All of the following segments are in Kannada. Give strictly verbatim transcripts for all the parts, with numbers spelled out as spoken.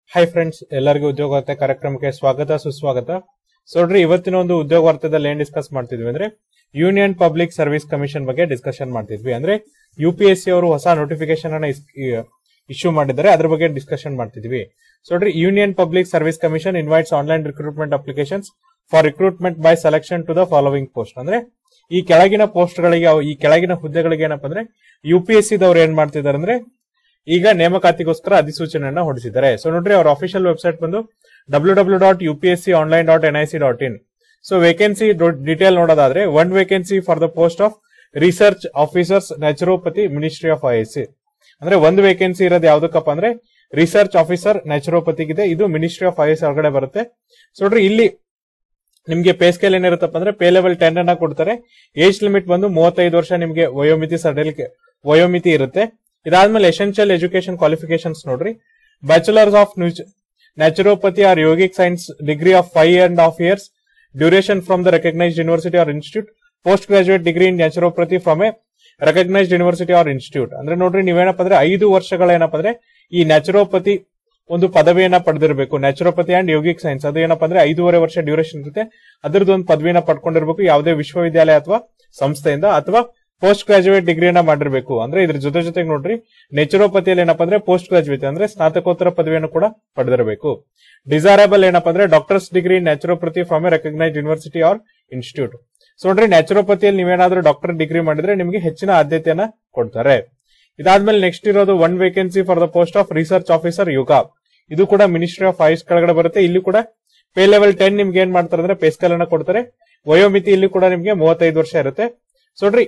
ಹಾಯ್ ಫ್ರೆಂಡ್ಸ್, ಎಲ್ಲರಿಗೂ ಉದ್ಯೋಗ ವಾರ್ತೆ ಕಾರ್ಯಕ್ರಮಕ್ಕೆ ಸ್ವಾಗತ ಸುಸ್ವಾಗತ. ಸೊ ನೋಡ್ರಿ, ಇವತ್ತಿನ ಒಂದು ಉದ್ಯೋಗ ವಾರ್ತೆದಲ್ಲಿ ಏನ್ ಡಿಸ್ಕಸ್ ಮಾಡ್ತಿದ್ವಿ ಅಂದ್ರೆ ಯೂನಿಯನ್ ಪಬ್ಲಿಕ್ ಸರ್ವಿಸ್ ಕಮಿಷನ್ ಬಗ್ಗೆ ಡಿಸ್ಕಷನ್ ಮಾಡ್ತಿದ್ವಿ. ಅಂದ್ರೆ ಯು ಪಿ ಎಸ್ ಸಿ ಅವರು ಹೊಸ ನೋಟಿಫಿಕೇಶನ್ ಅನ್ನ ಇಶ್ಯೂ ಮಾಡಿದ್ದಾರೆ, ಅದ್ರ ಬಗ್ಗೆ ಡಿಸ್ಕಷನ್ ಮಾಡ್ತಿದ್ವಿ. ಸೊ ನೋಡ್ರಿ, union public service commission invites online recruitment applications for recruitment by selection to the following post. ಅಂದ್ರೆ ಈ ಕೆಳಗಿನ ಪೋಸ್ಟ್ ಗಳಿಗೆ, ಈ ಕೆಳಗಿನ ಹುದ್ದೆಗಳಿಗೆ ಏನಪ್ಪಾ ಅಂದ್ರೆ ಯು ಪಿ ಎಸ್ ಸಿ ದವ್ರು ಏನ್ ಮಾಡ್ತಿದ್ದಾರೆ ಅಂದ್ರೆ ಈಗ ನೇಮಕಾತಿಗೋಸ್ಕರ ಅಧಿಸೂಚನೆಯನ್ನ ಹೊರಡಿಸಿದ್ದಾರೆ. ಸೊ ನೋಡ್ರಿ, ಅವ್ರ ಅಫಿಷಿಯಲ್ ವೆಬ್ಸೈಟ್ ಬಂದು W W dot U P S C online dot N I C dot in. So vacancy detail ನೋಡೋದಾದ್ರೆ one vacancy for the post of research officers naturopathy ministry of I S C. ಅಂದ್ರೆ ಒಂದು ವೇಕೆನ್ಸಿ ಇರೋದು ಯಾವ್ದಕ್ಕಪ್ಪ ಅಂದ್ರೆ ರಿಸರ್ಚ್ ಆಫೀಸರ್ ನ್ಯಾಚುರೋಪತಿಗಿದೆ, ಇದು ಮಿನಿಸ್ಟ್ರಿ ಆಫ್ ಐ ಎಸ್ ಒಳಗಡೆ ಬರುತ್ತೆ. ಸೊ ನೋಡ್ರಿ, ಇಲ್ಲಿ ನಿಮ್ಗೆ ಪೇ ಸ್ಕೇಲ್ ಏನಿರುತ್ತಪ್ಪ ಅಂದ್ರೆ ಪೇ ಲೆವೆಲ್ ಟೆನ್ ಅನ್ನ ಕೊಡ್ತಾರೆ. ಏಜ್ ಲಿಮಿಟ್ ಬಂದು ಮೂವತ್ತೈದು ವರ್ಷ ನಿಮ್ಗೆ ವಯೋಮಿತಿ ಸಡಿಲಿಕೆ ವಯೋಮಿತಿ ಇರುತ್ತೆ. ಇದಾದ್ಮೇಲೆ ಎಸೆನ್ಷಿಯಲ್ ಎಜುಕೇಶನ್ ಕ್ವಾಲಿಫಿಕೇಶನ್ಸ್ ನೋಡ್ರಿ, bachelors of naturopathy or yogic science degree of five and half years duration from the recognised university or institute, post graduate degree in naturopathy from a recognised university or institute. ಅಂದ್ರೆ ನೋಡ್ರಿ, ನೀವೇನಪ್ಪ ಅಂದ್ರೆ ಐದು ವರ್ಷಗಳ ಏನಪ್ಪ ಅಂದ್ರೆ ಈ ನ್ಯಾಚುರೋಪತಿ ಒಂದು ಪದವಿಯನ್ನ ಪಡೆದಿರಬೇಕು. ನ್ಯಾಚುರೋಪತಿ ಅಂಡ್ ಯೋಗಿಕ್ ಸೈನ್ಸ್ ಅದು ಏನಪ್ಪಾ ಅಂದ್ರೆ ಐದೂವರೆ ವರ್ಷ ಡ್ಯೂರೇಷನ್ ಇರುತ್ತೆ, ಅದ್ರದ್ದು ಒಂದು ಪದವಿನ ಪಡ್ಕೊಂಡಿರ್ಬೇಕು ಯಾವುದೇ ವಿಶ್ವವಿದ್ಯಾಲಯ ಅಥವಾ ಸಂಸ್ಥೆಯಿಂದ, ಅಥವಾ ಪೋಸ್ಟ್ ಗ್ರಾಜುಯೇಟ್ ಡಿಗ್ರಿಯನ್ನ ಮಾಡಿರ್ಬೇಕು. ಅಂದ್ರೆ ಇದ್ರ ಜೊತೆ ಜೊತೆಗೆ ನೋಡ್ರಿ, ನ್ಯಾಚುರೋಪತಿಯಲ್ಲಿ ಏನಪ್ಪಾ ಅಂದ್ರೆ ಪೋಸ್ಟ್ ಗ್ರಾಜುಯೇಟ್ ಅಂದ್ರೆ ಸ್ನಾತಕೋತ್ತರ ಪದವಿಯನ್ನು ಕೂಡ ಪಡೆದಿರಬೇಕು. ಡಿಸೈರಬಲ್ ಏನಪ್ಪಾ ಅಂದ್ರೆ doctors degree naturopathy from a recognised university or institute. So ನೋಡ್ರಿ, ನ್ಯಾಚುರೋಪತಿಯಲ್ಲಿ ನೀವೇನಾದ್ರೂ ಡಾಕ್ಟರ್ ಡಿಗ್ರಿ ಮಾಡಿದ್ರೆ ನಿಮಗೆ ಹೆಚ್ಚಿನ ಆದ್ಯತೆಯನ್ನ ಕೊಡ್ತಾರೆ. ಇದಾದ್ಮೇಲೆ ನೆಕ್ಸ್ಟ್ ಇರೋದು one vacancy for the post of research officer yoga, ಇದು ಕೂಡ ಮಿನಿಸ್ಟ್ರಿ ಆಫ್ ಐಸ್ ಕೆಳಗಡೆ ಬರುತ್ತೆ. ಇಲ್ಲಿ ಕೂಡ ಪೇ ಲೆವೆಲ್ ಟೆನ್ ನಿಮ್ಗೆ ಏನ್ ಮಾಡ್ತಾರೆ ಅಂದ್ರೆ ಪೇ ಸ್ಕೇಲ್ ಅನ್ನ ಕೊಡ್ತಾರೆ. ವಯೋಮಿತಿ ಇಲ್ಲಿ ಕೂಡ ನಿಮ್ಗೆ ಮೂವತ್ತೈದು ವರ್ಷ ಇರುತ್ತೆ. ಸೊ ನೋಡ್ರಿ,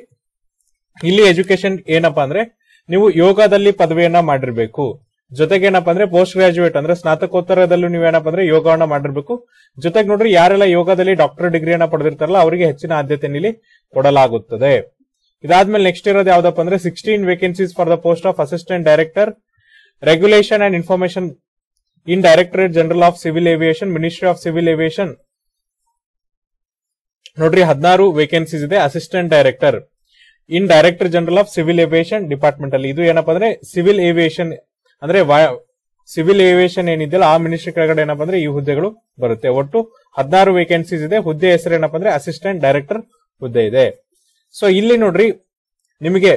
ಇಲ್ಲಿ ಎಜುಕೇಶನ್ ಏನಪ್ಪಾ ಅಂದ್ರೆ ನೀವು ಯೋಗದಲ್ಲಿ ಪದವಿಯನ್ನ ಮಾಡಿರ್ಬೇಕು. ಜೊತೆಗೆ ಏನಪ್ಪಾ ಅಂದ್ರೆ ಪೋಸ್ಟ್ ಗ್ರಾಜುಯೇಟ್ ಅಂದ್ರೆ ಸ್ನಾತಕೋತ್ತರದಲ್ಲೂ ನೀವೇನಪ್ಪ ಅಂದ್ರೆ ಯೋಗವನ್ನ ಮಾಡಿರ್ಬೇಕು. ಜೊತೆಗೆ ನೋಡ್ರಿ, ಯಾರೆಲ್ಲ ಯೋಗದಲ್ಲಿ ಡಾಕ್ಟರ್ ಡಿಗ್ರಿಯನ್ನ ಪಡೆದಿರ್ತಾರಲ್ಲ ಅವರಿಗೆ ಹೆಚ್ಚಿನ ಆದ್ಯತೆ ಇಲ್ಲಿ ಕೊಡಲಾಗುತ್ತದೆ. ಇದಾದ್ಮೇಲೆ ನೆಕ್ಸ್ಟ್ ಇರೋದು ಯಾವ್ದಪ್ಪ ಅಂದ್ರೆ sixteen vacancies for the post of assistant director regulation and information in directorate general of civil aviation ministry of civil aviation. ನೋಡ್ರಿ, ಹದಿನಾರು ವೇಕೆನ್ಸೀಸ್ ಇದೆ assistant director in director general of civil aviation department ಅಲ್ಲಿ. ಇದು ಏನಪ್ಪಾ ಅಂದ್ರೆ ಸಿವಿಲ್ ಏವಿಯೇಷನ್ ಅಂದ್ರೆ ಸಿವಿಲ್ ಏವಿಯೇಷನ್ ಏನಿದೆಯಲ್ಲ ಆ ಮಿನಿಸ್ಟ್ರಿ ಕೆಳಗಡೆ ಏನಪ್ಪಾ ಅಂದ್ರೆ ಈ ಹುದ್ದೆಗಳು ಬರುತ್ತೆ. ಒಟ್ಟು ಹದಿನಾರು ವೇಕೆನ್ಸೀಸ್ ಇದೆ. ಹುದ್ದೆ ಹೆಸರು ಏನಪ್ಪಾ ಅಂದ್ರೆ ಅಸಿಸ್ಟೆಂಟ್ ಡೈರೆಕ್ಟರ್ ಹುದ್ದೆ ಇದೆ. ಸೊ ಇಲ್ಲಿ ನೋಡ್ರಿ, ನಿಮಗೆ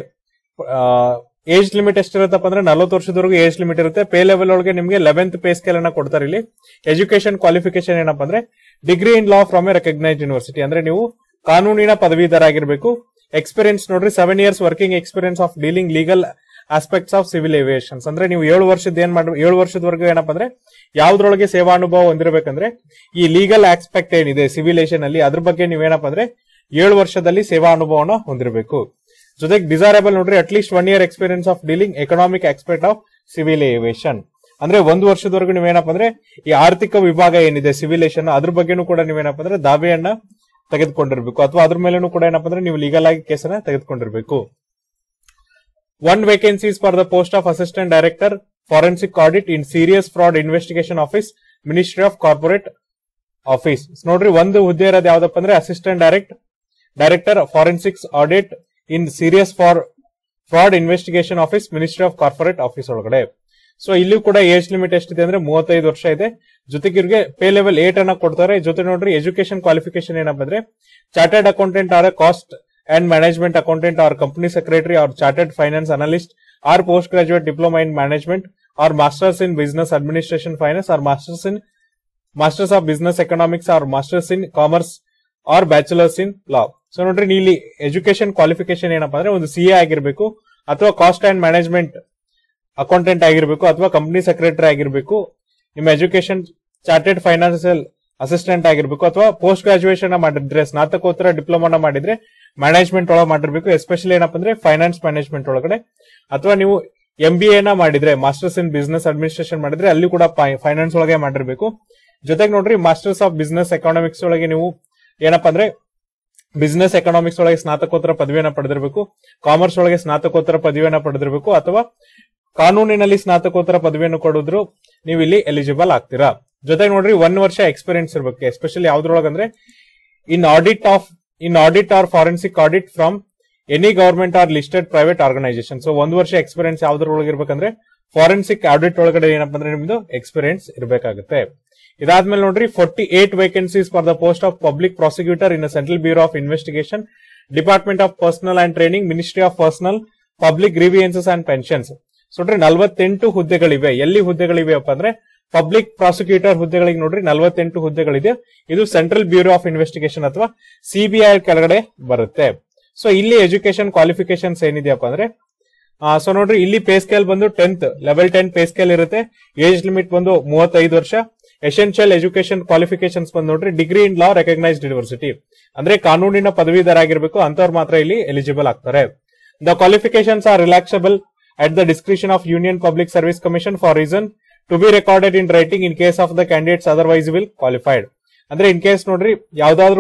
ಏಜ್ ಲಿಮಿಟ್ ಎಷ್ಟಿರುತ್ತಪ್ಪ ಅಂದ್ರೆ ನಲವತ್ತು ವರ್ಷದವರೆಗೂ ಏಜ್ ಲಿಮಿಟ್ ಇರುತ್ತೆ. ಪೇ ಲೆವೆಲ್ ಒಳಗೆ ನಿಮಗೆ ಲೆವೆಂತ್ ಪೇ ಸ್ಕೇಲ್ ಅನ್ನ ಕೊಡ್ತಾರೆ. ಇಲ್ಲಿ ಎಜುಕೇಶನ್ ಕ್ವಾಲಿಫಿಕೇಶನ್ ಏನಪ್ಪಾ ಅಂದ್ರೆ degree in law from a recognised university, ಅಂದ್ರೆ ನೀವು ಕಾನೂನಿನ ಪದವೀಧರ ಆಗಿರಬೇಕು. ಎಕ್ಸ್ಪೀರಿಯನ್ಸ್ ನೋಡ್ರಿ, seven years working experience of dealing legal aspects of civil aviations. ಅಂದ್ರೆ ನೀವು ಏಳು ವರ್ಷದ ಏನ್ ಮಾಡ ಏಳು ವರ್ಷದವರೆಗೂ ಏನಪ್ಪಾ ಅಂದ್ರೆ ಯಾವ್ದ್ರೊಳಗೆ ಸೇವಾ ಅನುಭವ ಹೊಂದಿರಬೇಕಂದ್ರೆ ಈ ಲೀಗಲ್ ಆಸ್ಪೆಕ್ಟ್ ಏನಿದೆ ಸಿವಿಲೇಷನ್ ಅಲ್ಲಿ ಅದ್ರ ಬಗ್ಗೆ ನೀವೇನಪ್ಪ ಅಂದ್ರೆ ಏಳು ವರ್ಷದಲ್ಲಿ ಸೇವಾ ಅನುಭವನ ಹೊಂದಿರಬೇಕು. ಜೊತೆಗೆ ಡಿಸೈರಬಲ್ ನೋಡ್ರಿ, at least one year experience of dealing economic aspect of civil aviation. ಅಂದ್ರೆ ಒಂದು ವರ್ಷದವರೆಗೂ ನೀವೇನಪ್ಪ ಅಂದ್ರೆ ಈ ಆರ್ಥಿಕ ವಿಭಾಗ ಏನಿದೆ ಸಿವಿಲೇಷನ್ ಅದ್ರ ಬಗ್ಗೆನೂ ಕೂಡ ನೀವೇನಪ್ಪ ಅಂದ್ರೆ ದಾವೆಯನ್ನ ತೆಗೆದುಕೊಂಡಿರ್ಬೇಕು, ಅಥವಾ ಅದ್ರ ಮೇಲೂ ಕೂಡ ಏನಪ್ಪ ಅಂದ್ರೆ ನೀವು ಲೀಗಲ್ ಆಗಿ ಕೇಸನ್ನ ತೆಗೆದುಕೊಂಡಿರ್ಬೇಕು. One vacancies for the post of assistant director forensic audit in serious fraud investigation office ministry of corporate office. ನೋಡ್ರಿ, ಒಂದು ಹುದ್ದೆ ಇರೋದು ಯಾವ್ದಪ್ಪ ಅಂದ್ರೆ assistant direct director forensics audit in serious for fraud investigation office ministry of corporate office ಒಳಗಡೆ. ಸೊ ಇಲ್ಲಿ ಕೂಡ ಏಜ್ ಲಿಮಿಟ್ ಎಷ್ಟಿದೆ ಅಂದ್ರೆ ಮೂವತ್ತೈದು ವರ್ಷ ಇದೆ. ಜೊತೆಗೆ ಇವ್ರಿಗೆ ಪೇ ಲೆವೆಲ್ ಏಟ್ ಅನ್ನ ಕೊಡ್ತಾರೆ. ಜೊತೆ ನೋಡ್ರಿ, ಎಜುಕೇಶನ್ ಕ್ವಾಲಿಫಿಕೇಶನ್ ಏನಪ್ಪ ಅಂದ್ರೆ chartered accountant or cost and management accountant or company secretary or chartered finance analyst or post graduate diploma in management or masters in business administration finance or masters in masters of business economics or masters in commerce or bachelors in law. So ನೋಡ್ರಿ, ಇಲ್ಲಿ ಎಜುಕೇಶನ್ ಕ್ವಾಲಿಫಿಕೇಶನ್ ಏನಪ್ಪಾ ಅಂದ್ರೆ ಒಂದು ಸಿ ಎ ಆಗಿರ್ಬೇಕು, ಅಥವಾ ಕಾಸ್ಟ್ ಅಂಡ್ ಮ್ಯಾನೇಜ್ಮೆಂಟ್ ಅಕೌಂಟೆಂಟ್ ಆಗಿರ್ಬೇಕು, ಅಥವಾ ಕಂಪನಿ ಸೆಕ್ರೆಟರಿ ಆಗಿರ್ಬೇಕು. ನಿಮ್ಮ ಎಜುಕೇಶನ್ ಚಾರ್ಟೆಡ್ ಫೈನಾನ್ಸಿಯಲ್ ಅಸಿಸ್ಟೆಂಟ್ ಆಗಿರ್ಬೇಕು, ಅಥವಾ ಪೋಸ್ಟ್ ಗ್ರಾಜುಯೇಷನ್ ಮಾಡಿದ್ರೆ ಸ್ನಾತಕೋತ್ತರ ಡಿಪ್ಲೊಮಾನ ಮಾಡಿದ್ರೆ ಮ್ಯಾನೇಜ್ಮೆಂಟ್ ಒಳಗೆ ಮಾಡಿರ್ಬೇಕು, ಎಸ್ಪೆಷಲಿ ಏನಪ್ಪ ಅಂದ್ರೆ ಫೈನಾನ್ಸ್ ಮ್ಯಾನೇಜ್ಮೆಂಟ್ ಒಳಗಡೆ. ಅಥವಾ ನೀವು ಎಂ ಬಿ ಎನ ಮಾಡಿದ್ರೆ ಮಾಸ್ಟರ್ಸ್ ಇನ್ ಬಿಸಿನೆಸ್ ಅಡ್ಮಿನಿಸ್ಟ್ರೇಷನ್ ಮಾಡಿದ್ರೆ ಅಲ್ಲಿ ಕೂಡ ಫೈನಾನ್ಸ್ ಒಳಗೆ ಮಾಡಿರ್ಬೇಕು. ಜೊತೆಗೆ ನೋಡ್ರಿ, ಮಾಸ್ಟರ್ಸ್ ಆಫ್ ಬಿಸಿನೆಸ್ ಎಕಾನಮಿಕ್ಸ್ ಒಳಗೆ ನೀವು ಏನಪ್ಪಾ ಅಂದ್ರೆ ಬಿಸಿನೆಸ್ ಎಕನಾಮಿಕ್ಸ್ ಒಳಗೆ ಸ್ನಾತಕೋತ್ತರ ಪದವಿಯನ್ನ ಪಡೆದಿರಬೇಕು, ಕಾಮರ್ಸ್ ಒಳಗೆ ಸ್ನಾತಕೋತ್ತರ ಪದವಿಯನ್ನ ಪಡೆದಿರಬೇಕು, ಅಥವಾ ಕಾನೂನಿನಲ್ಲಿ ಸ್ನಾತಕೋತ್ತರ ಪದವಿಯನ್ನು ಕೊಡಿದ್ರು ನೀವು ಇಲ್ಲಿ ಎಲಿಜಿಬಲ್ ಆಗ್ತೀರಾ. ಜೊತೆಗೆ ನೋಡ್ರಿ, ಒನ್ ವರ್ಷ ಎಕ್ಸ್ಪೀರಿಯನ್ಸ್ ಇರಬೇಕು, ಎಸ್ಪೆಷಲಿ ಯಾವ್ದ್ರೊಳಗಂದ್ರೆ in audit of in audit or forensic audit from any government or listed private organisation. So ಒಂದ್ ವರ್ಷ ಎಕ್ಸ್ಪೀರಿಯನ್ಸ್ ಯಾವ್ದ್ರೊಳಗೆ ಇರ್ಬೇಕಂದ್ರೆ ಫಾರೆನ್ಸಿಕ್ ಆಡಿಟ್ ಒಳಗಡೆ ಏನಪ್ಪಾ ಅಂದ್ರೆ ನಿಮ್ದು ಎಕ್ಸ್ಪೀರಿಯನ್ಸ್ ಇರಬೇಕಾಗುತ್ತೆ. ಇದಾದ್ಮೇಲೆ ನೋಡ್ರಿ forty eight vacancies for the post of public prosecutor in central bureau of investigation, department of personnel and training, ministry of personnel, public grievances and pensions. So ನೋಡ್ರಿ ನಲವತ್ತೆಂಟು ಹುದ್ದೆಗಳಿವೆ. ಎಲ್ಲಿ ಹುದ್ದೆಗಳಿವೆ ಅಪ್ಪ ಅಂದ್ರೆ ಪಬ್ಲಿಕ್ ಪ್ರಾಸಿಕ್ಯೂಟರ್ ಹುದ್ದೆಗಳಿಗೆ ನೋಡ್ರಿ ನಲವತ್ತೆಂಟು ಹುದ್ದೆಗಳಿದೆ. ಇದು ಸೆಂಟ್ರಲ್ ಬ್ಯೂರೋ ಆಫ್ ಇನ್ವೆಸ್ಟಿಗೇಷನ್ ಅಥವಾ ಸಿಬಿಐ ಕೆಳಗಡೆ ಬರುತ್ತೆ. ಸೊ ಇಲ್ಲಿ ಎಜುಕೇಶನ್ ಕ್ವಾಲಿಫಿಕೇಶನ್ಸ್ ಏನಿದೆಯಪ್ಪ ಅಂದ್ರೆ ಸೊ ನೋಡ್ರಿ ಇಲ್ಲಿ ಪೇ ಸ್ಕೇಲ್ ಬಂದು tenth level ten pay scale ಇರುತ್ತೆ. ಏಜ್ ಲಿಮಿಟ್ ಬಂದು ಮೂವತ್ತೈದು ವರ್ಷ. ಎಸೆನ್ಷಿಯಲ್ ಎಜುಕೇಶನ್ ಕ್ವಾಲಿಫಿಕೇಶನ್ಸ್ ಬಂದು ನೋಡ್ರಿ degree in law recognised university, ಅಂದ್ರೆ ಕಾನೂನಿನ ಪದವೀಧರ ಆಗಿರಬೇಕು, ಅಂತವ್ರು ಮಾತ್ರ ಇಲ್ಲಿ ಎಲಿಜಿಬಲ್ ಆಗ್ತಾರೆ. The qualifications are relaxable at the discretion of union public service commission for reason to be recorded in writing in case of the candidates otherwise will qualified. ಅಂದ್ರೆ ಇನ್ ಕೇಸ್ ನೋಡ್ರಿ ಯಾವ್ದಾದ್ರು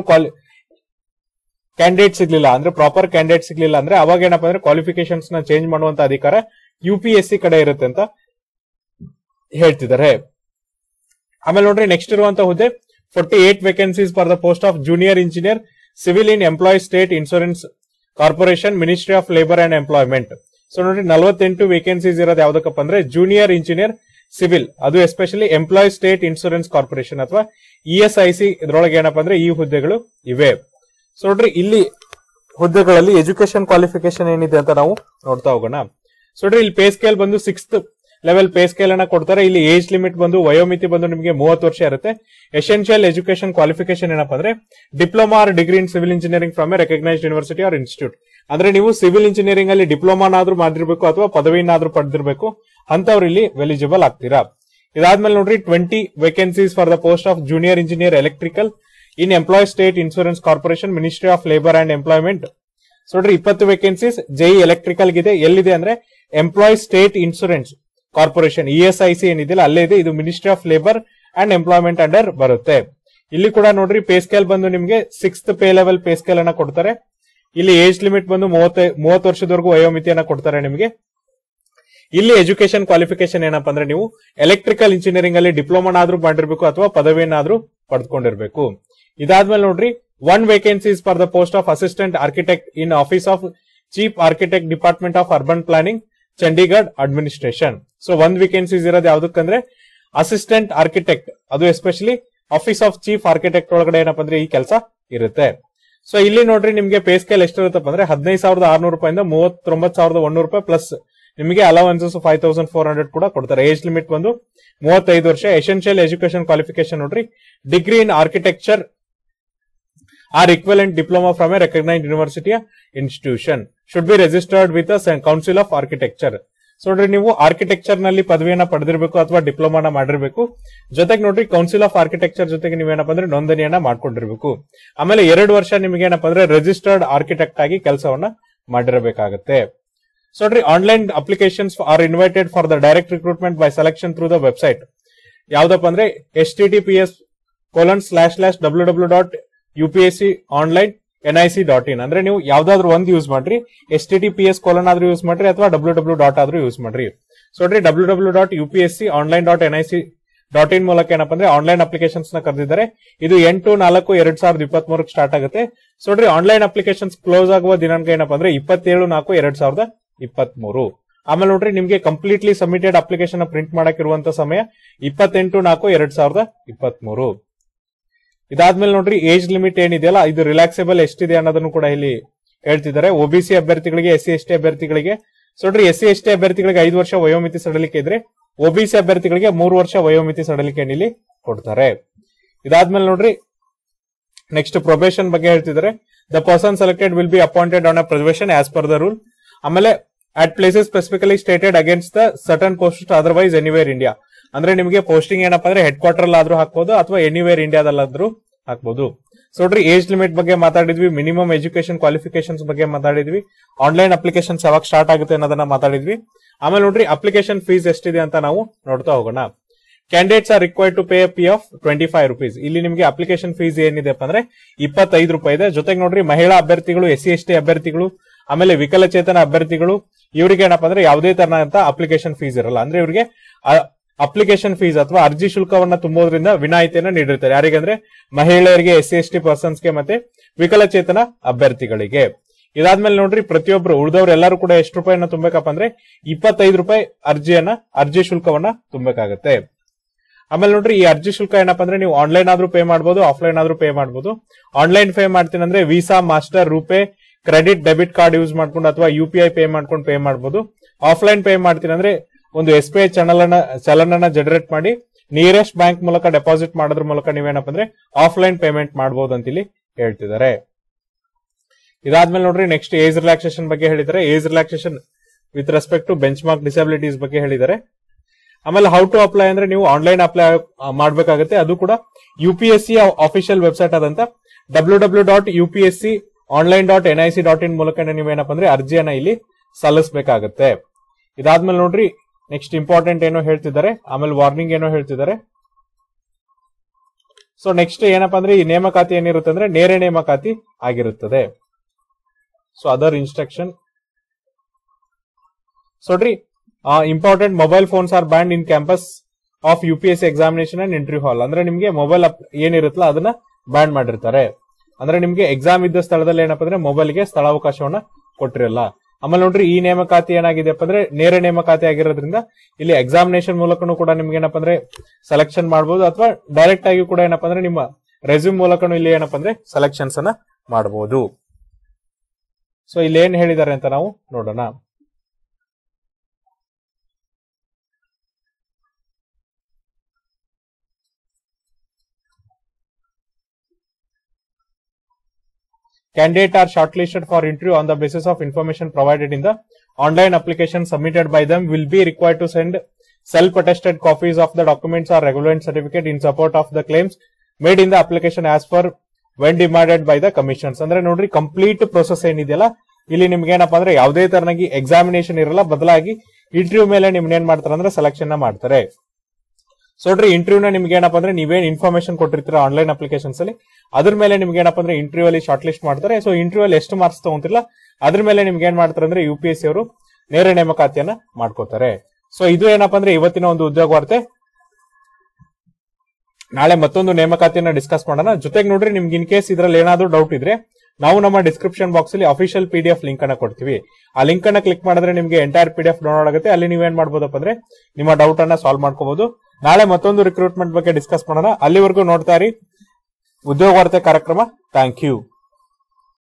ಕ್ಯಾಂಡಿಡೇಟ್ ಸಿಗ್ಲಿಲ್ಲ ಅಂದ್ರೆ ಪ್ರಾಪರ್ ಕ್ಯಾಂಡಿಡೇಟ್ ಸಿಗ್ಲಿಲ್ಲ ಅಂದ್ರೆ ಅವಾಗ ಏನಪ್ಪಾ ಅಂದ್ರೆ ಕ್ವಾಲಿಫಿಕೇಶನ್ಸ್ ನ ಚೇಂಜ್ ಮಾಡುವಂತ ಅಧಿಕಾರ ಯು ಪಿ ಎಸ್ ಸಿ ಕಡೆ ಇರುತ್ತೆ ಅಂತ ಹೇಳ್ತಿದ್ದಾರೆ. ಆಮೇಲೆ ನೋಡ್ರಿ ನೆಕ್ಸ್ಟ್ ಇರುವಂತ ಹುದ್ದೆ forty eight vacancies for the post of junior engineer civil in employ state insurance corporation, ministry of labour and employment. So ನೋಡ್ರಿ ನಲವತ್ತೆಂಟು ವೇಕೆನ್ಸೀಸ್ ಇರೋದು ಯಾವ್ದಕ್ಕಪ್ಪ ಅಂದ್ರೆ ಜೂನಿಯರ್ ಇಂಜಿನಿಯರ್ ಸಿವಿಲ್, ಅದು especially employ state insurance corporation ಅಥವಾ ಇ ಎಸ್ ಐ ಸಿ ಇದ್ರೊಳಗೆ ಏನಪ್ಪಾ ಅಂದ್ರೆ ಈ ಹುದ್ದೆಗಳು ಇವೆ. ಸೊ ನೋಡ್ರಿ ಇಲ್ಲಿ ಹುದ್ದೆಗಳಲ್ಲಿ ಎಜುಕೇಶನ್ ಕ್ವಾಲಿಫಿಕೇಶನ್ ಏನಿದೆ ಅಂತ ನಾವು ನೋಡ್ತಾ ಹೋಗೋಣ. ಸೊ ನೋಡ್ರಿ ಇಲ್ಲಿ ಪೇ ಸ್ಕೇಲ್ ಬಂದು ಸಿಕ್ಸ್ತ್ ಲೆವೆಲ್ ಪೇ ಸ್ಕೇಲ್ ಅನ್ನ ಕೊಡ್ತಾರೆ. ಇಲ್ಲಿ ಏಜ್ ಲಿಮಿಟ್ ಬಂದು ವಯೋಮಿತಿ ಬಂದು ನಿಮಗೆ ಮೂವತ್ತು ವರ್ಷ ಇರುತ್ತೆ. ಎಸೆನ್ಷಿಯಲ್ ಎಜುಕೇಶನ್ ಕ್ವಾಲಿಫಿಕೇಶನ್ ಏನಪ್ಪಾ ಅಂದ್ರೆ diploma or degree in civil engineering from a recognised university or institute. ಅಂದ್ರೆ ನೀವು ಸಿವಿಲ್ ಇಂಜಿನಿಯರಿಂಗ್ ಅಲ್ಲಿ ಡಿಪ್ಲೊಮಾನಾದ್ರೂ ಮಾಡಿರ್ಬೇಕು ಅಥವಾ ಪದವಿನಾದ್ರೂ ಪಡೆದಿರಬೇಕು, ಅಂತವ್ರು ಇಲ್ಲಿ ಎಲಿಜಿಬಲ್ ಆಗ್ತೀರಾ. ಇದಾದ್ಮೇಲೆ ನೋಡ್ರಿ twenty vacancies for the post of junior engineer electrical in employ state insurance corporation, ministry of labour and employment. So ನೋಡ್ರಿ ಇಪ್ಪತ್ತು ವೇಕೆನ್ಸೀಸ್ ಜೈ ಎಲೆಕ್ಟ್ರಿಕಲ್ ಗಿದೆ. ಎಲ್ಲಿದೆ ಅಂದ್ರೆ employ state insurance corporation E S I C ಏನಿದೆ ಅಲ್ಲೇ ಇದೆ. ಇದು ministry of labour and employment under ಬರುತ್ತೆ. ಇಲ್ಲಿ ಕೂಡ ನೋಡ್ರಿ ಪೇ ಸ್ಕೇಲ್ ಬಂದು ನಿಮಗೆ sixth pay level pay scale ಅನ್ನ ಕೊಡ್ತಾರೆ. ಇಲ್ಲಿ ಏಜ್ ಲಿಮಿಟ್ ಬಂದು ಮೂವತ್ತ ಮೂವತ್ತು ವರ್ಷದವರೆಗೂ ವಯೋಮಿತಿಯನ್ನ ಕೊಡ್ತಾರೆ ನಿಮಗೆ. ಇಲ್ಲಿ ಎಜುಕೇಶನ್ ಕ್ವಾಲಿಫಿಕೇಶನ್ ಏನಪ್ಪಾ ಅಂದ್ರೆ ನೀವು ಎಲೆಕ್ಟ್ರಿಕಲ್ ಇಂಜಿನಿಯರಿಂಗ್ ಅಲ್ಲಿ ಡಿಪ್ಲೊಮಾನಾದ್ರೂ ಮಾಡಿರ್ಬೇಕು ಅಥವಾ ಪದವಿಯನ್ನಾದ್ರೂ ಪಡೆದುಕೊಂಡಿರ್ಬೇಕು. ಇದಾದ್ಮೇಲೆ ನೋಡ್ರಿ one vacancies for the post of assistant architect in office of chief architect department of urban planning Chandigarh administration. So ಒಂದ್ ವೇಕೆನ್ಸೀಸ್ ಇರೋದು ಯಾವ್ದಕ್ಕಂದ್ರೆ ಅಸಿಸ್ಟೆಂಟ್ ಆರ್ಕಿಟೆಕ್ಟ್, ಅದು especially office of chief architect ಒಳಗಡೆ ಏನಪ್ಪಾ ಅಂದ್ರೆ ಈ ಕೆಲಸ ಇರುತ್ತೆ. ಸೊ ಇಲ್ಲಿ ನೋಡ್ರಿ ನಿಮ್ಗೆ ಪೇ ಸ್ಕೇಲ್ ಎಷ್ಟಿರುತ್ತಪ್ಪ ಅಂದ್ರೆ ಹದಿನೈದು ಸಾವಿರದ ಆರ್ನೂರು ರೂಪಾಯಿಂದ ಮೂವತ್ತೊಂಬತ್ತು ಸಾವಿರದ ಒಂದೂರು ರೂಪಾಯಿ ಪ್ಲಸ್ ನಿಮಗೆ allowances five thousand four hundred ಕೂಡ ಕೊಡ್ತಾರೆ. ಏಜ್ ಲಿಮಿಟ್ ಬಂದು ಮೂವತ್ತೈದು ವರ್ಷ. ಎಸೆನ್ಷಿಯಲ್ ಎಜುಕೇಶನ್ ಕ್ವಾಲಿಫಿಕೇಶನ್ ನೋಡ್ರಿ degree in architecture or equivalent diploma from a recognised university institution should be registered with council of architecture. So ನೋಡ್ರಿ ನೀವು ಆರ್ಕಿಟೆಕ್ಚರ್ ನಲ್ಲಿ ಪದವಿಯನ್ನ ಪಡೆದಿರಬೇಕು ಅಥವಾ ಡಿಪ್ಲೊಮಾನ ಮಾಡಿರ್ಬೇಕು. ಜೊತೆಗೆ ನೋಡ್ರಿ ಕೌನ್ಸಿಲ್ ಆಫ್ ಆರ್ಕಿಟೆಕ್ಚರ್ ಜೊತೆಗೆ ನೀವೇನಪ್ಪ ಅಂದ್ರೆ ನೋಂದಣಿಯನ್ನ ಮಾಡ್ಕೊಂಡಿರ್ಬೇಕು. ಆಮೇಲೆ ಎರಡು ವರ್ಷ ನಿಮಗೆ ಏನಪ್ಪಾ ಅಂದ್ರೆ ರಿಜಿಸ್ಟರ್ಡ್ ಆರ್ಕಿಟೆಕ್ಟ್ ಆಗಿ ಕೆಲಸವನ್ನ ಮಾಡಿರಬೇಕಾಗುತ್ತೆ. ಸೊ ನೋಡ್ರಿ online applications are invited for the direct recruitment by selection through the website. ಯಾವ್ದಪ್ಪ ಅಂದ್ರೆ S T T P S colon slash slash W W dot U P S C online N I C dot in. ಅಂದ್ರೆ ನೀವು ಯಾವ್ದಾದ್ರು ಒಂದು ಯೂಸ್ ಮಾಡ್ರಿ, S T T P S colon ಆದ್ರೂ ಯೂಸ್ ಮಾಡ್ರಿ ಅಥವಾ ಡಬ್ಲ್ಯೂ ಡಬ್ಲ್ಯೂ ಡಾಟ್ ಆದ್ರೂ ಯೂಸ್ ಮಾಡ್ರಿ. ಸೊ ನೋಡ್ರಿ W W dot U P S C online dot N I C dot in ಮೂಲಕ ಏನಪ್ಪ ಅಂದ್ರೆ ಆನ್ಲೈನ್ ಅಪ್ಲಿಕೇಶನ್ಸ್ ನ ಕರೆದಿದ್ದಾರೆ. ಇದು ಎಂಟು ನಾಲ್ಕು ಎರಡ್ ಸಾವಿರದ ಇಪ್ಪತ್ತ್ ಮೂರಕ್ಕೆ ಸ್ಟಾರ್ಟ್ ಆಗುತ್ತೆ. ಸೊ ನೋಡ್ರಿ ಆನ್ಲೈನ್ ಅಪ್ಲಿಕೇಶನ್ಸ್ ಕ್ಲೋಸ್ ಆಗುವ ದಿನಾಂಕ ಏನಪ್ಪಾ ಅಂದ್ರೆ ಇಪ್ಪತ್ತೇಳು ನಾಲ್ಕು ಎರಡ್ ಸಾವಿರದ ಇಪ್ಪತ್ತ್ ಮೂರು. ಆಮೇಲೆ ನೋಡ್ರಿ ನಿಮ್ಗೆ ಕಂಪ್ಲೀಟ್ಲಿ ಸಬ್ಮಿಟೆಡ್ ಅಪ್ಲಿಕೇಶನ್ ಪ್ರಿಂಟ್ ಮಾಡಕ್ಕಿರುವಂತ ಸಮಯ ಇಪ್ಪತ್ತೆಂಟು ನಾಲ್ಕು ಎರಡ್ ಸಾವಿರದ ಇಪ್ಪತ್ತ್ ಮೂರು. ಇದಾದ್ಮೇಲೆ ನೋಡ್ರಿ ಏಜ್ ಲಿಮಿಟ್ ಏನಿದೆಯಲ್ಲ ಇದು ರಿಲ್ಯಾಕ್ಸೇಬಲ್ ಎಷ್ಟಿದೆ ಅನ್ನೋದನ್ನು ಕೂಡ ಇಲ್ಲಿ ಹೇಳ್ತಿದ್ದಾರೆ. ಒಬಿಸಿ ಅಭ್ಯರ್ಥಿಗಳಿಗೆ, ಎಸ್ ಸಿ ಎಸ್ ಟಿ ಅಭ್ಯರ್ಥಿಗಳಿಗೆ. ಸೊ ನೋಡ್ರಿ ಎಸ್ ಸಿ ಎಸ್ ಟಿ ಅಭ್ಯರ್ಥಿಗಳಿಗೆ ಐದು ವರ್ಷ ವಯೋಮಿತಿ ಸಡಲಿಕೆ ಇದ್ರೆ ಒಬಿಸಿ ಅಭ್ಯರ್ಥಿಗಳಿಗೆ ಮೂರು ವರ್ಷ ವಯೋಮಿತಿ ಸಡಲಿಕೆಯನ್ನು ಇಲ್ಲಿ ಕೊಡ್ತಾರೆ. ಇದಾದ್ಮೇಲೆ ನೋಡ್ರಿ ನೆಕ್ಸ್ಟ್ ಪ್ರೊಬೇಷನ್ ಬಗ್ಗೆ ಹೇಳ್ತಿದ್ದಾರೆ. The person selected will be appointed on a probation as per the rule. ಆಮೇಲೆ at places specifically stated against the certain post otherwise anywhere India. ಅಂದ್ರೆ ನಿಮಗೆ ಪೋಸ್ಟಿಂಗ್ ಏನಪ್ಪಾ ಅಂದ್ರೆ ಹೆಡ್ ಕ್ವಾರ್ಟರ್ ಆದ್ರೂ ಹಾಕ್ಬಹುದು ಅಥವಾ ಎನಿವೇರ್ ಇಂಡಿಯಾದಲ್ಲಾದ್ರೂ ಹಾಕ್ಬಹುದು. ಸೊ ನೋಡ್ರಿ ಏಜ್ ಲಿಮಿಟ್ ಬಗ್ಗೆ ಮಾತಾಡಿದ್ವಿ, ಮಿನಿಮಮ್ ಎಜುಕೇಶನ್ ಕ್ವಾಲಿಫಿಕೇಶನ್ಸ್ ಬಗ್ಗೆ ಮಾತಾಡಿದ್ವಿ, ಆನ್ಲೈನ್ ಅಪ್ಲಿಕೇಶನ್ಸ್ ಯಾವಾಗ ಸ್ಟಾರ್ಟ್ ಆಗುತ್ತೆ ಅನ್ನೋದನ್ನ ಮಾತಾಡಿದ್ವಿ. ಆಮೇಲೆ ನೋಡ್ರಿ ಅಪ್ಲಿಕೇಶನ್ ಫೀಸ್ ಎಷ್ಟಿದೆ ಅಂತ ನಾವು ನೋಡ್ತಾ ಹೋಗೋಣ. Candidates are required to pay fee of twenty five rupees. ಇಲ್ಲಿ ನಿಮಗೆ ಅಪ್ಲಿಕೇಶನ್ ಫೀಸ್ ಏನಿದೆ ಅಂದ್ರೆ ಇಪ್ಪತ್ತೈದು ರೂಪಾಯಿ ಇದೆ. ಜೊತೆಗೆ ನೋಡ್ರಿ ಮಹಿಳಾ ಅಭ್ಯರ್ಥಿಗಳು, ಎಸ್ ಸಿ ಎಸ್ ಟಿ ಅಭ್ಯರ್ಥಿಗಳು, ಆಮೇಲೆ ವಿಕಲಚೇತನ ಅಭ್ಯರ್ಥಿಗಳು ಇವರಿಗೆ ಏನಪ್ಪಾ ಅಂದ್ರೆ ಯಾವುದೇ ತರನಾದಂತ ಅಪ್ಲಿಕೇಶನ್ ಫೀಸ್ ಇರಲ್ಲ. ಅಂದ್ರೆ ಇವರಿಗೆ ಅಪ್ಲಿಕೇಶನ್ ಫೀಸ್ ಅಥವಾ ಅರ್ಜಿ ಶುಲ್ಕವನ್ನ ತುಂಬೋದ್ರಿಂದ ವಿನಾಯಿತಿಯನ್ನ ನೀಡಿರ್ತಾರೆ. ಯಾರಿಗಂದ್ರೆ ಮಹಿಳೆಯರಿಗೆ, ಎಸ್ ಸಿ ಎಸ್ ಟಿ ಪರ್ಸನ್ಸ್ಗೆ ಮತ್ತೆ ವಿಕಲಚೇತನ ಅಭ್ಯರ್ಥಿಗಳಿಗೆ. ಇದಾದ್ಮೇಲೆ ನೋಡ್ರಿ ಪ್ರತಿಯೊಬ್ರು ಉಳಿದವ್ರು ಎಲ್ಲರೂ ಕೂಡ ಎಷ್ಟು ರೂಪಾಯಿನ ತುಂಬಬೇಕಪ್ಪ ಅಂದ್ರೆ ಇಪ್ಪತ್ತೈದು ರೂಪಾಯಿ ಅರ್ಜಿಯನ್ನ ಅರ್ಜಿ ಶುಲ್ಕವನ್ನ ತುಂಬಬೇಕಾಗತ್ತೆ. ಆಮೇಲೆ ನೋಡ್ರಿ ಈ ಅರ್ಜಿ ಶುಲ್ಕ ಏನಪ್ಪಾ ಅಂದ್ರೆ ನೀವು ಆನ್ಲೈನ್ ಆದ್ರೂ ಪೇ ಮಾಡಬಹುದು, ಆಫ್ಲೈನ್ ಆದ್ರೂ ಪೇ ಮಾಡಬಹುದು. ಆನ್ಲೈನ್ ಪೇ ಮಾಡ್ತೀನಿ ಅಂದ್ರೆ Visa, master, RuPay, credit, debit card use ಮಾಡ್ಕೊಂಡು ಅಥವಾ ಯು ಪಿ ಐ ಪೇ ಮಾಡ್ಕೊಂಡು ಪೇ ಮಾಡಬಹುದು. ಆಫ್ಲೈನ್ ಪೇ ಮಾಡ್ತೀನಿ ಅಂದ್ರೆ ಒಂದು ಎಸ್ ಬಿ ಐ ಚಾನಲ್ ಅನ್ನ ಚಲನ್ ಜನರೇಟ್ ಮಾಡಿ ನಿಯರೆಸ್ಟ್ ಬ್ಯಾಂಕ್ ಮೂಲಕ ಡೆಪಾಸಿಟ್ ಮಾಡೋದ್ರ ಮೂಲಕ ನೀವೇನಪ್ಪ ಅಂದ್ರೆ ಆಫ್ಲೈನ್ ಪೇಮೆಂಟ್ ಮಾಡಬಹುದು ಅಂತ ಇಲ್ಲಿ ಹೇಳ್ತಿದ್ದಾರೆ. ಇದಾದ್ಮೇಲೆ ನೋಡ್ರಿ ನೆಕ್ಸ್ಟ್ ಏಜ್ ರಿಲ್ಯಾಕ್ಸೇಷನ್ ಬಗ್ಗೆ ಹೇಳಿದ್ದಾರೆ. Age relaxation with respect to benchmark disabilities ಬಗ್ಗೆ ಹೇಳಿದ್ದಾರೆ. ಆಮೇಲೆ ಹೌ ಟು ಅಪ್ಲೈ ಅಂದ್ರೆ ನೀವು ಆನ್ಲೈನ್ ಅಪ್ಲೈ ಮಾಡಬೇಕಾಗುತ್ತೆ. ಅದು ಕೂಡ U P S C official website ಆದಂತ W W dot U P S C online dot N I C dot in ಮೂಲಕ ನೀವೇನಪ್ಪ ಅಂದ್ರೆ ಅರ್ಜಿಯನ್ನ ಇಲ್ಲಿ ಸಲ್ಲಿಸಬೇಕಾಗುತ್ತೆ. ಇದಾದ್ಮೇಲೆ ನೋಡ್ರಿ ನೆಕ್ಸ್ಟ್ ಇಂಪಾರ್ಟೆಂಟ್ ಏನೋ ಹೇಳ್ತಿದ್ದಾರೆ, ಆಮೇಲೆ ವಾರ್ನಿಂಗ್ ಏನೋ ಹೇಳ್ತಿದ್ದಾರೆ. ಸೊ ನೆಕ್ಸ್ಟ್ ಏನಪ್ಪಾ ಅಂದ್ರೆ ಈ ನೇಮಕಾತಿ ಏನಿರುತ್ತೆ ಅಂದ್ರೆ ನೇರ ನೇಮಕಾತಿ ಆಗಿರುತ್ತದೆ. ಸೊ ಅದರ್ ಇನ್ಸ್ಟ್ರಕ್ಷನ್ ನೋಡ್ರಿ important mobile phones are banned in campus of U P S C examination and interview hall. ಅಂದ್ರೆ ನಿಮ್ಗೆ ಮೊಬೈಲ್ ಏನಿರುತ್ತಲ್ಲ ಅದನ್ನ ಬ್ಯಾನ್ ಮಾಡಿರ್ತಾರೆ. ಅಂದ್ರೆ ನಿಮ್ಗೆ ಎಕ್ಸಾಮ್ ಇದ್ದ ಸ್ಥಳದಲ್ಲಿ ಏನಪ್ಪಾ ಅಂದ್ರೆ ಮೊಬೈಲ್ಗೆ ಸ್ಥಳಾವಕಾಶವನ್ನ ಕೊಟ್ಟಿರಲ್ಲ. ಆಮೇಲೆ ನೋಡ್ರಿ ಈ ನೇಮಕಾತಿ ಏನಾಗಿದೆಪ್ಪ ಅಂದ್ರೆ ನೇರ ನೇಮಕಾತಿ ಆಗಿರೋದ್ರಿಂದ ಇಲ್ಲಿ ಎಕ್ಸಾಮಿನೇಷನ್ ಮೂಲಕನೂ ಕೂಡ ನಿಮ್ಗೆ ಏನಪ್ಪಾ ಅಂದ್ರೆ ಸೆಲೆಕ್ಷನ್ ಮಾಡಬಹುದು, ಅಥವಾ ಡೈರೆಕ್ಟ್ ಆಗಿ ಕೂಡ ಏನಪ್ಪಾ ಅಂದ್ರೆ ನಿಮ್ಮ ರೆಸ್ಯೂಮ್ ಮೂಲಕನೂ ಇಲ್ಲಿ ಏನಪ್ಪಾ ಅಂದ್ರೆ ಸೆಲೆಕ್ಷನ್ಸ್ ಅನ್ನ ಮಾಡಬಹುದು. ಸೊ ಇಲ್ಲಿ ಏನ್ ಹೇಳಿದ್ದಾರೆ ಅಂತ ನಾವು ನೋಡೋಣ. Candidates are shortlisted for interview on the basis of information provided in the online application submitted by them will be required to send self-attested copies of the documents or regulation certificate in support of the claims made in the application as per when demanded by the commissions. ಅಂದ್ರೆ ನೋಡ್ರಿ ಕಂಪ್ಲೀಟ್ ಪ್ರೊಸೆಸ್ ಏನಿದೆಯಲ್ಲ ಇಲ್ಲಿ ನಿಮ್ಗೆ ಏನಪ್ಪಾ ಅಂದ್ರೆ ಯಾವುದೇ ತರನಾಗಿ ಎಕ್ಸಾಮಿನೇಷನ್ ಇರಲ್ಲ, ಬದಲಾಗಿ ಇಂಟರ್ವ್ಯೂ ಮೇಲೆ ನಿಮ್ಗೆ ಏನ್ ಮಾಡ್ತಾರೆ ಅಂದ್ರೆ ಸೆಲೆಕ್ಷನ್ ನ ಮಾಡ್ತಾರೆ. ಸೊ ನೋಡ್ರಿ ಇಂಟರ್ವ್ಯೂ ನ ನಿಮ್ಗೆ ಏನಪ್ಪಾ ಅಂದ್ರೆ ನೀವೇನ್ ಇನ್ಫಾರ್ಮೇಶನ್ ಕೊಟ್ಟಿರ್ತೀರ ಆನ್ಲೈನ್ ಅಪ್ಲಿಕೇಶನ್ಸ್ ಅಲ್ಲಿ ಅದ್ರ ಮೇಲೆ ನಿಮ್ಗೆ ಏನಪ್ಪಾ ಅಂದ್ರೆ ಇಂಟರ್ವ್ಯೂ ಅಲ್ಲಿ ಶಾರ್ಟ್ ಲಿಸ್ಟ್ ಮಾಡ್ತಾರೆ. ಸೊ ಇಂಟರ್ವ್ಯೂ ಅಲ್ಲಿ ಎಷ್ಟು ಮಾರ್ಕ್ಸ್ ತಗೊಂತಿಲ್ಲ ಅದ್ರ ಮೇಲೆ ನಿಮ್ಗೆ ಏನ್ ಮಾಡ್ತಾರೆ ಅಂದ್ರೆ ಯು ಪಿ ಎಸ್ ಸಿ ಅವರು ನೇರ ನೇಮಕಾತಿಯನ್ನ ಮಾಡ್ಕೋತಾರೆ. ಸೊ ಇದು ಏನಪ್ಪಾ ಅಂದ್ರೆ ಇವತ್ತಿನ ಒಂದು ಉದ್ಯೋಗ ವಾರ್ತೆ. ನಾಳೆ ಮತ್ತೊಂದು ನೇಮಕಾತಿಯನ್ನ ಡಿಸ್ಕಸ್ ಮಾಡೋಣ. ಜೊತೆಗೆ ನೋಡ್ರಿ ನಿಮ್ಗೆ ಇನ್ ಕೇಸ್ ಇದ್ರಲ್ಲಿ ಏನಾದ್ರೂ ಡೌಟ್ ಇದ್ರೆ ನಾವು ನಮ್ಮ ಡಿಸ್ಕ್ರಿಪ್ಷನ್ ಬಾಕ್ಸ್ ಅಲ್ಲಿ official P D F link ಅನ್ನ ಕೊಡ್ತೀವಿ. ಆ ಲಿಂಕ್ ಅನ್ನ ಕ್ಲಿಕ್ ಮಾಡಿದ್ರೆ ನಿಮ್ಗೆ entire P D F download ಆಗುತ್ತೆ. ಅಲ್ಲಿ ನೀವೇನ್ ಮಾಡ್ಬೋದಪ್ಪ ಅಂದ್ರೆ ನಿಮ್ಮ ಡೌಟ್ ಅನ್ನ ಸಾಲ್ವ್ ಮಾಡ್ಕೋಬಹುದು. ನಾಳೆ ಮತ್ತೊಂದು ರಿಕ್ರೂಟ್ಮೆಂಟ್ ಬಗ್ಗೆ ಡಿಸ್ಕಸ್ ಮಾಡೋಣ. ಅಲ್ಲಿವರೆಗೂ ನೋಡ್ತಾ ಇರಿ ಉದ್ಯೋಗ ವಾರ್ತೆ ಕಾರ್ಯಕ್ರಮ. Thank you.